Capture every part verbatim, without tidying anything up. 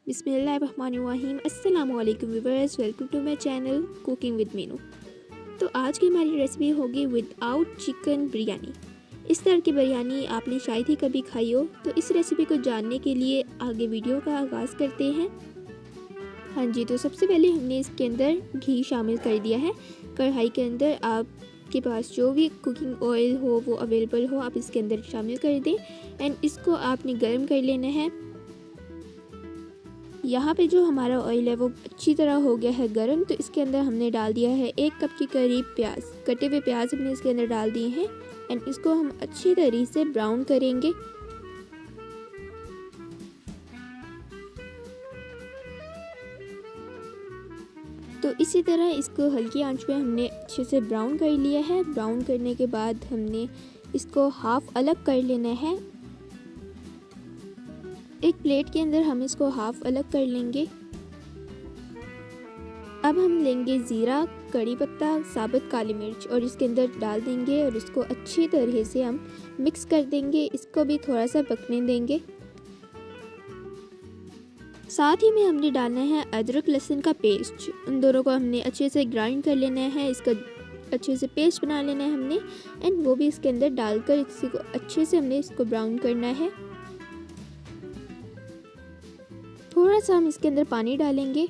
बिस्मिल्लाहिर्रहमानिर्रहीम। अस्सलाम वालेकुम viewers, welcome to my channel cooking with Meenu. तो आज की हमारी रेसिपी होगी विदाउट चिकन बिरयानी। इस तरह की बिरयानी आपने शायद ही कभी खाई हो। तो इस रेसिपी को जानने के लिए आगे वीडियो का आगाज़ करते हैं। हाँ जी, तो सबसे पहले हमने इसके अंदर घी शामिल कर दिया है। कढ़ाई के अंदर आपके पास जो भी कुकिंग ऑयल हो वो अवेलेबल हो, आप इसके अंदर शामिल कर दें एंड इसको आपने गर्म कर लेना है। यहाँ पे जो हमारा ऑयल है वो अच्छी तरह हो गया है गर्म। तो इसके अंदर हमने डाल दिया है एक कप के करीब प्याज, कटे हुए प्याज हमने इसके अंदर डाल दिए हैं एंड इसको हम अच्छी तरीके से ब्राउन करेंगे। तो इसी तरह इसको हल्की आंच पे हमने अच्छे से ब्राउन कर लिया है। ब्राउन करने के बाद हमने इसको हाफ अलग कर लेना है। एक प्लेट के अंदर हम इसको हाफ अलग कर लेंगे। अब हम लेंगे ज़ीरा, कड़ी पत्ता, साबुत काली मिर्च और इसके अंदर डाल देंगे और इसको अच्छी तरह से हम मिक्स कर देंगे। इसको भी थोड़ा सा पकने देंगे। साथ ही में हमने डालना है अदरक लहसुन का पेस्ट। उन दोनों को हमने अच्छे से ग्राइंड कर लेना है। इसका अच्छे से पेस्ट बना लेना है हमने एंड वो भी इसके अंदर डालकर इसको अच्छे से हमने इसको ब्राउन करना है। थोड़ा सा हम इसके अंदर पानी डालेंगे।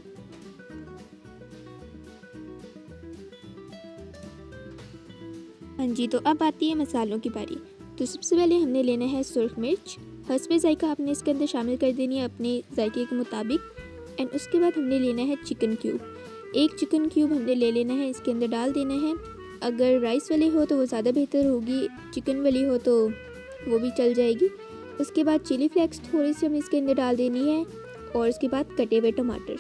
हाँ जी, तो अब आती है मसालों की बारी। तो सबसे पहले हमने लेना है सुर्ख मिर्च, हस्बे जायका आपने इसके अंदर शामिल कर देनी है अपने जायके के मुताबिक एंड उसके बाद हमने लेना है चिकन क्यूब। एक चिकन क्यूब हमने ले लेना है, इसके अंदर डाल देना है। अगर राइस वाली हो तो वो ज़्यादा बेहतर होगी, चिकन वाली हो तो वो भी चल जाएगी। उसके बाद चिली फ्लेक्स थोड़ी सी हमें इसके अंदर डाल देनी है और उसके बाद कटे हुए टमाटर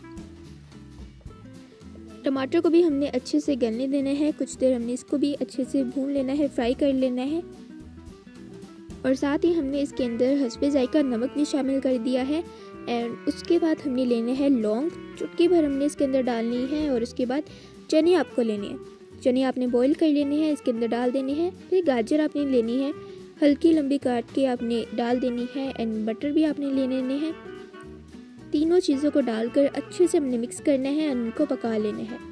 टमाटर को भी हमने अच्छे से गलने देना है। कुछ देर हमने इसको भी अच्छे से भून लेना है, फ्राई कर लेना है। और साथ ही हमने इसके अंदर हस्बे जायका नमक भी शामिल कर दिया है एंड उसके बाद हमने लेना है लौंग, चुटकी भर हमने इसके अंदर डालनी है। और उसके बाद चने आपको लेने हैं, चने आपने बॉईल कर लेने हैं, इसके अंदर डाल देने हैं। फिर गाजर आपने लेनी है, हल्की लंबी काट के आपने डाल देनी है एंड बटर भी आपने ले लेने हैं। तीनों चीज़ों को डालकर अच्छे से हमने मिक्स करना है और उनको पका लेना है।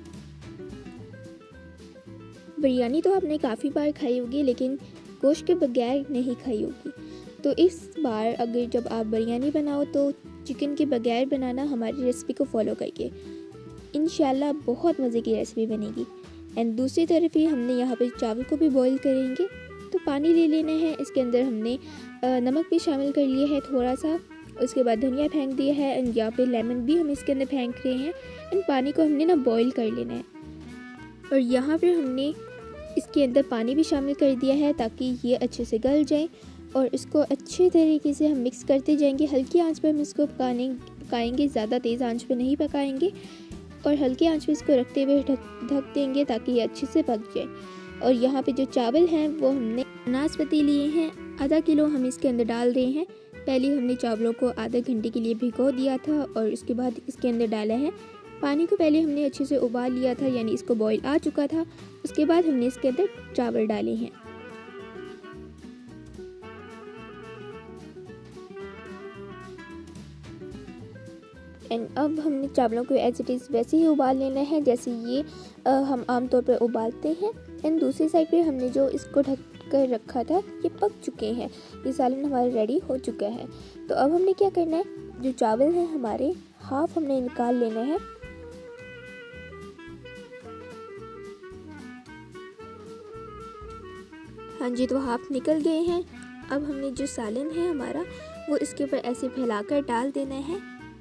बिरयानी तो आपने काफ़ी बार खाई होगी लेकिन गोश्त के बगैर नहीं खाई होगी। तो इस बार अगर जब आप बिरयानी बनाओ तो चिकन के बगैर बनाना हमारी रेसिपी को फॉलो करके, इंशाल्लाह बहुत मज़े की रेसिपी बनेगी। एंड दूसरी तरफ ही हमने यहाँ पर चावल को भी बॉईल करेंगे। तो पानी ले लेना है, इसके अंदर हमने नमक भी शामिल कर लिया है थोड़ा सा। उसके बाद धनिया फेंक दिया है एंड यहाँ पे लेमन भी हम इसके अंदर फेंक रहे हैं एंड पानी को हमने ना बॉईल कर लेना है। और यहाँ पे हमने इसके अंदर पानी भी शामिल कर दिया है ताकि ये अच्छे से गल जाए और इसको अच्छे तरीके से हम मिक्स करते जाएंगे। हल्की आंच पे हम इसको पकाने पकाएंगे, ज़्यादा तेज़ आंच पे नहीं पकाएंगे और हल्की आंच पे इसको रखते हुए ढक ढक देंगे ताकि ये अच्छे से पक जाए। और यहाँ पे जो चावल हैं वो हमने नाशपाती लिए हैं, आधा किलो हम इसके अंदर डाल रहे हैं। पहले हमने चावलों को आधा घंटे के लिए भिगो दिया था और उसके बाद इसके अंदर डाला है पानी को। पहले हमने अच्छे से उबाल लिया था, यानी इसको बॉईल आ चुका था। उसके बाद हमने इसके अंदर चावल डाले हैं। एंड अब हमने चावलों को एज इट इज़ वैसे ही उबाल लेना है जैसे ये आ, हम आमतौर पर उबालते हैं। एंड दूसरी साइड पे हमने जो इसको ढक कर रखा था ये पक चुके हैं, ये सालन हमारा रेडी हो चुका है। तो अब हमने क्या करना है, जो चावल हैं हमारे हाफ हमने निकाल लेना है। हाँ जी, तो हाफ निकल गए हैं। अब हमने जो सालन है हमारा वो इसके ऊपर ऐसे फैलाकर डाल देना है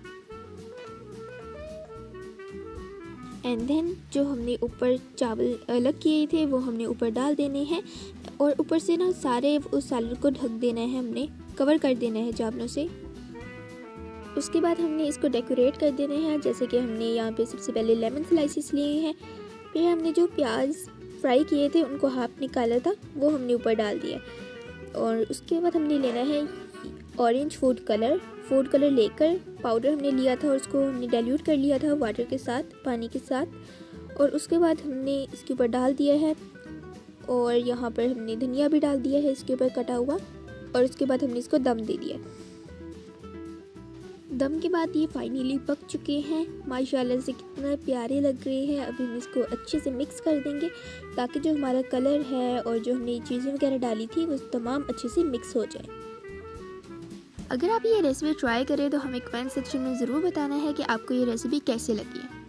एंड देन जो हमने ऊपर चावल अलग किए थे वो हमने ऊपर डाल देने हैं और ऊपर से ना सारे उस सालन को ढक देना है, हमने कवर कर देना है चावलों से। उसके बाद हमने इसको डेकोरेट कर देना है, जैसे कि हमने यहाँ पे सबसे पहले लेमन स्लाइसेस लिए हैं। फिर हमने जो प्याज फ्राई किए थे उनको हाफ निकाला था वो हमने ऊपर डाल दिया और उसके बाद हमने लेना है orange food colour. Food colour लेकर पाउडर हमने लिया था और उसको हमने डाइल्यूट कर लिया था वाटर के साथ, पानी के साथ। और उसके बाद हमने इसके ऊपर डाल दिया है और यहाँ पर हमने धनिया भी डाल दिया है इसके ऊपर कटा हुआ और उसके बाद हमने इसको दम दे दिया। दम के बाद ये फाइनली पक चुके हैं। माशाल्लाह से कितना प्यारे लग रहे हैं। अब हम इसको अच्छे से मिक्स कर देंगे ताकि जो हमारा कलर है और जो हमने चीज़ें वगैरह डाली थी वो तमाम अच्छे से मिक्स हो जाए। अगर आप ये रेसिपी ट्राई करें तो हमें कमेंट सेक्शन में ज़रूर बताना है कि आपको ये रेसिपी कैसे लगी है।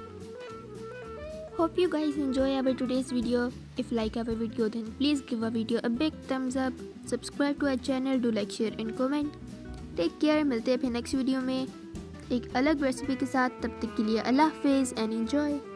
Hope you guys enjoy our today's video. If like our video then please give our video a big thumbs up. Subscribe to our channel, do like, share and comment. Take care. मिलते हैं फिर next video में एक अलग recipe के साथ। तब तक के लिए अल्लाह हाफिज़ एंड एंजॉय।